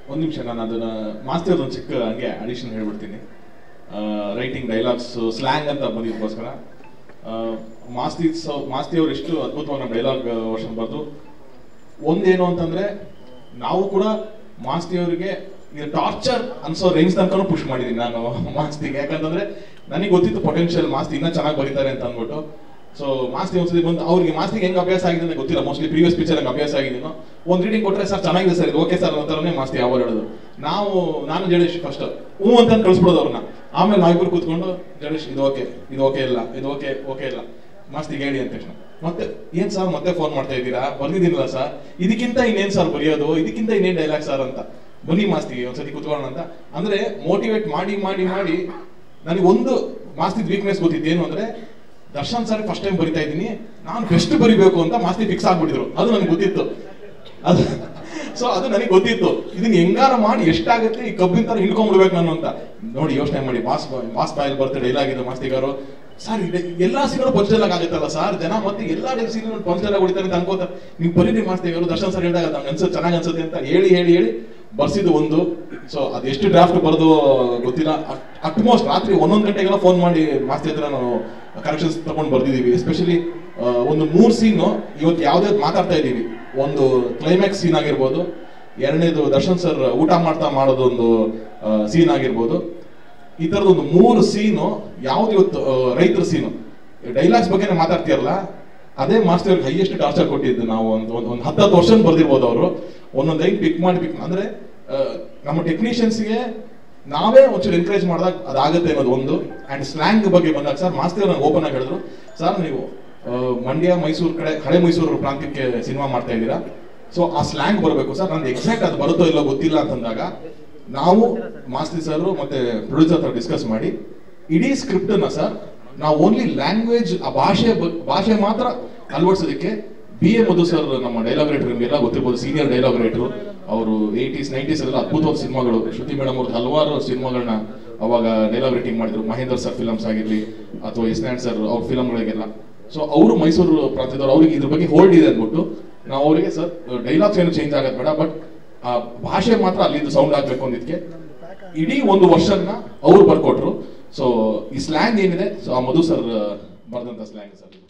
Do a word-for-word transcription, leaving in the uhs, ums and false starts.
ಒಂದು ನಿಮಿಷ ನಾನು ಅದನ್ನ ಮಾಸ್ತಿ ಅವ್ರದ್ದು ಚಿಕ್ಕ ಹಂಗೆ ಅಡಿಷನ್ ಹೇಳ್ಬಿಡ್ತೀನಿ. ರೈಟಿಂಗ್ ಡೈಲಾಗ್ಸ್ ಸ್ಲ್ಯಾಂಗ್ ಅಂತ ಬಂದಿದ್ದಕ್ಕೋಸ್ಕರ ಮಾಸ್ತಿ ಮಾಸ್ತಿ ಅವ್ರು ಎಷ್ಟು ಅದ್ಭುತವಾಗಿ ನಮ್ಮ ಡೈಲಾಗ್ ವರ್ಷನ್ ಬರೆದು ಒಂದೇನು ಅಂತಂದ್ರೆ ನಾವು ಕೂಡ ಮಾಸ್ತಿ ಅವರಿಗೆ ಟಾರ್ಚರ್ ಅನ್ಸೋ ರೇಂಜ್ ತನಕ ಪುಷ್ ಮಾಡಿದೀನಿ ನಾನು ಮಾಸ್ತಿಗೆ. ಯಾಕಂತಂದ್ರೆ ನನಗೆ ಗೊತ್ತಿತ್ತು ಪೊಟೆನ್ಶಿಯಲ್ ಮಾಸ್ತಿ ಇನ್ನೂ ಚೆನ್ನಾಗಿ ಬರೀತಾರೆ ಅಂತ ಅಂದ್ಬಿಟ್ಟು. ಸೊ ಮಾಸ್ತಿ ಒಂದ್ಸತಿ ಬಂದು ಅವ್ರಿಗೆ ಮಾಸ್ತಿಗೆ ಹೆಂಗ್ ಅಭ್ಯಾಸ ಆಗಿದೆ ಅಂತ ಗೊತ್ತಿಲ್ಲ, ಮೋಸ್ಟ್ಲಿ ಪ್ರೀವಿಯಸ್ ಪಿಕ್ಚರ್ ಹಂಗೆ ಅಭ್ಯಾಸ ಆಗಿದ್ದೀನೋ. ಒಂದು ರೀಡಿಂಗ್ ಕೊಟ್ಟರೆ ಸರ್ ಚೆನ್ನಾಗಿದೆ ಸರ್ ಇದು ಓಕೆ ಸರ್ ಅಂತಾರನೇ ಮಾಸ್ತಿ ಯಾವಾಗ ಹೇಳೋದು. ನಾವು ನಾನು ಜಡೇಶ್ ಫಸ್ಟ್ ಹ್ಞೂ ಅಂತ ಕಳಿಸ್ಬಿಡೋದು ಅವ್ರನ್ನ. ಆಮೇಲೆ ನಾವಿಬ್ರು ಕೂತ್ಕೊಂಡು ಜಡೇಶ್ ಇದು ಓಕೆ ಇದು ಓಕೆ ಇಲ್ಲ ಇದು ಓಕೆ ಓಕೆ ಇಲ್ಲ ಮಾಸ್ತಿಗೆ ಹೇಳಿ ಅಂತ ತಕ್ಷಣ ಮತ್ತೆ ಏನ್ ಸರ್ ಮತ್ತೆ ಫೋನ್ ಮಾಡ್ತಾ ಇದ್ದೀರಾ ಬರ್ದಿದ್ದೀನಿಲ್ಲ ಸರ್ ಇದಕ್ಕಿಂತ ಇನ್ನೇನ್ ಸರ್ ಬರೆಯೋದು ಇದಕ್ಕಿಂತ ಇನ್ನೇನ್ ಡೈಲಾಗ್ ಸರ್ ಅಂತ ಬನ್ನಿ ಮಾಸ್ತಿ ಒಂದ್ಸತಿ ಕೂತ್ಕೊಳ್ಳೋಣ ಅಂತ ಅಂದ್ರೆ ಮೋಟಿವೇಟ್ ಮಾಡಿ ಮಾಡಿ ಮಾಡಿ ನನಗೆ ಒಂದು ಮಾಸ್ತಿದ್ ವೀಕ್ನೆಸ್ ಗೊತ್ತಿತ್ತು. ಏನು ಅಂದ್ರೆ ದರ್ಶನ್ ಸರ್ ಫಸ್ಟ್ ಟೈಮ್ ಬರಿತಾ ಇದ್ದೀನಿ ನಾನು ಬೆಸ್ಟ್ ಬರಿಬೇಕು ಅಂತ ಮಾಸ್ತಿ ಫಿಕ್ಸ್ ಆಗ್ಬಿಟ್ಟಿದ್ರು. ಅದು ನನಗೆ ಗೊತ್ತಿತ್ತು. ಅದು ಸೊ ಅದು ನನಗೆ ಗೊತ್ತಿತ್ತು ಇದನ್ನ ಹೆಂಗಾರ ಮಾಡಿ ಎಷ್ಟಾಗುತ್ತೆ ಈ ಕಬ್ಬಿನ ತರ ಹಿಡ್ಕೊಂಡ್ಬಿಡ್ಬೇಕು ನಾನು ಅಂತ. ನೋಡಿ ಯೋಚನೆ ಮಾಡಿ ಬಾಸ್ ಬಾಸ್ ಬಾಯಲ್ಲಿ ಬರ್ತಾರೆ ಡೈಲಾಗ್ ಇದು ಮಾಸ್ತಿಗಾರು ಸರ್ ಎಲ್ಲಾ ಸೀನ್ ಪಂಚ್ ಡೈಲಾಗ್ ಆಗುತ್ತಲ್ಲ ಸರ್ ಜನ ಮತ್ತೆ ಎಲ್ಲಾ ಸೀನ್ ಪಂಚ್ ಡೈಲಾಗ್ ಹೊಡಿತಾರೆ ಅಂತ ಅನ್ಕೋತಾರೆ. ನೀವು ಬರೀರಿ ಮಾಸ್ತಿಗಾರು ದರ್ಶನ್ ಸರ್ ಹೇಳಿದಾಗ ಅನ್ಸುತ್ತೆ ಚೆನ್ನಾಗಿ ಅನ್ಸುತ್ತೆ ಅಂತ ಹೇಳಿ ಹೇಳಿ ಹೇಳಿ ಬರ್ಸಿದ್ದು ಒಂದು. ಸೊ ಅದೆಷ್ಟು ಡ್ರಾಫ್ಟ್ ಬರೋದು ಗೊತ್ತಿಲ್ಲ. ಅಟ್ಮೋಸ್ಟ್ ರಾತ್ರಿ ಒಂದೊಂದು ಗಂಟೆಗೆಲ್ಲ ಫೋನ್ ಮಾಡಿ ಮಾಸ್ತಿ ಹತ್ರ ನಾವು ಕರೆಕ್ಷನ್ಸ್ ತಗೊಂಡು ಬರ್ದಿದೀವಿ. ಎಸ್ಪೆಷಲಿ ಒಂದು ಮೂರ್ ಸೀನು ಇವತ್ತು ಯಾವ್ದಾವ್ದು ಮಾತಾಡ್ತಾ ಇದೀವಿ. ಒಂದು ಕ್ಲೈಮ್ಯಾಕ್ಸ್ ಸೀನ್ ಆಗಿರ್ಬೋದು, ಎರಡನೇದು ದರ್ಶನ್ ಸರ್ ಊಟ ಮಾಡ್ತಾ ಮಾಡೋದು ಒಂದು ಸೀನ್ ಆಗಿರ್ಬೋದು. ಈ ತರದ ಒಂದು ಮೂರು ಸೀನು ಯಾವ್ದು ಇವತ್ತು ರೈತರ ಸೀನು ಡೈಲಾಗ್ಸ್ ಬಗ್ಗೆ ಮಾತಾಡ್ತೀರಲ್ಲ ಅದೇ ಮಾಸ್ತಿ ಅವ್ರಿಗೆ ಹೈಯೆಸ್ಟ್ ಟಾರ್ಚರ್ ಕೊಟ್ಟಿದ್ದು. ನಾವು ಒಂದು ಒಂದು ಹತ್ತತ್ತು ವರ್ಷ ಬರ್ದಿರ್ಬೋದು ಅವರು ಒಂದೊಂದು ಲೈನ್ ಪಿಕ್ ಮಾಡಿ ಪಿಕ್ ಅಂದ್ರೆ ನಮ್ಮ ಟೆಕ್ನಿಷಿಯನ್ಸ್ಗೆ ನಾವೇ ಒಂಚೂರು ಎನ್ಕರೇಜ್ ಮಾಡಿದಾಗ ಅದಾಗುತ್ತೆ ಅನ್ನೋದು ಒಂದು. ಅಂಡ್ ಸ್ಲ್ಯಾಂಗ್ ಬಗ್ಗೆ ಬಂದಾಗ ಸರ್ ಮಾಸ್ತಿ ಅವ್ರು ನಂಗೆ ಓಪನ್ ಆಗಿ ಹೇಳಿದ್ರು ಸರ್ ನೀವು ಮಂಡ್ಯ ಮೈಸೂರು ಕಡೆ ಹಳೆ ಮೈಸೂರು ಪ್ರಾಂತ್ಯಕ್ಕೆ ಸಿನಿಮಾ ಮಾಡ್ತಾ ಇದ್ದೀರಾ ಸೊ ಆ ಸ್ಲ್ಯಾಂಗ್ ಬರಬೇಕು ಸರ್. ನಂದು ಎಕ್ಸಾಕ್ಟ್ ಅದು ಬರುತ್ತೋ ಇಲ್ಲೋ ಗೊತ್ತಿಲ್ಲ ಅಂತಂದಾಗ ನಾವು ಮಾಸ್ತಿ ಸರ್ ಮತ್ತೆ ಪ್ರೊಡ್ಯೂಸರ್ ಹತ್ರ ಡಿಸ್ಕಸ್ ಮಾಡಿ ಇಡೀ ಸ್ಕ್ರಿಪ್ಟ್ ಅನ್ನ ಸರ್ ನಾವು ಓನ್ಲಿ ಲ್ಯಾಂಗ್ವೇಜ್ ಆ ಭಾಷೆ ಭಾಷೆ ಮಾತ್ರ ಅಳವಡಿಸೋದಕ್ಕೆ ಬಿ ಎ ಮಧು ಸರ್ ನಮ್ಮ ಡೈಲಾಗ್ ರೈಟರ್ ನಿಮಗೆಲ್ಲ ಗೊತ್ತಿರ್ಬೋದು, ಸೀನಿಯರ್ ಡೈಲಾಗ್ ರೈಟರ್. ಅವರು ಏಯ್ಟೀಸ್ ನೈಂಟೀಸ್ ಎಲ್ಲ ಅದ್ಭುತವಾದ ಸಿನಿಮಾಗಳು ಶ್ರುತಿ ಮೇಡಮ್ ಅವ್ರದ್ದು ಹಲವಾರು ಸಿನಿಮಾಗಳನ್ನ ಅವಾಗ ಡೈಲಾಗ್ ರೈಟಿಂಗ್ ಮಾಡಿದ್ರು. ಮಹೇಂದ್ರ ಸರ್ ಫಿಲಮ್ಸ್ ಆಗಿರ್ಲಿ ಅಥವಾ ಎಸ್ನಾಡ್ ಸರ್ ಅವ್ರ ಫಿಲಮ್ಗಳಿಗೆಲ್ಲ. ಸೊ ಅವರು ಮೈಸೂರು ಪ್ರಾಂತ್ಯದವ್ರು ಅವ್ರಿಗೆ ಇದ್ರ ಬಗ್ಗೆ ಹೋಲ್ಡ್ ಇದೆ ಅಂದ್ಬಿಟ್ಟು ನಾವು ಅವರಿಗೆ ಸರ್ ಡೈಲಾಗ್ಸ್ ಏನು ಚೇಂಜ್ ಆಗೋದು ಬೇಡ ಬಟ್ ಆ ಭಾಷೆ ಮಾತ್ರ ಅಲ್ಲಿಂದ ಸೌಂಡ್ ಆಗ್ಬೇಕು ಅಂದಿದ್ಕೆ ಇಡೀ ಒಂದು ವರ್ಷನ ಅವ್ರು ಬರ್ಕೊಟ್ರು. ಸೊ ಈ ಸ್ಲ್ಯಾಂಗ್ ಏನಿದೆ ಸೊ ಆ ಮಧು ಸರ್ ಬರ್ದಂತ ಸ್ಲ್ಯಾಂಗ್ ಸರ್.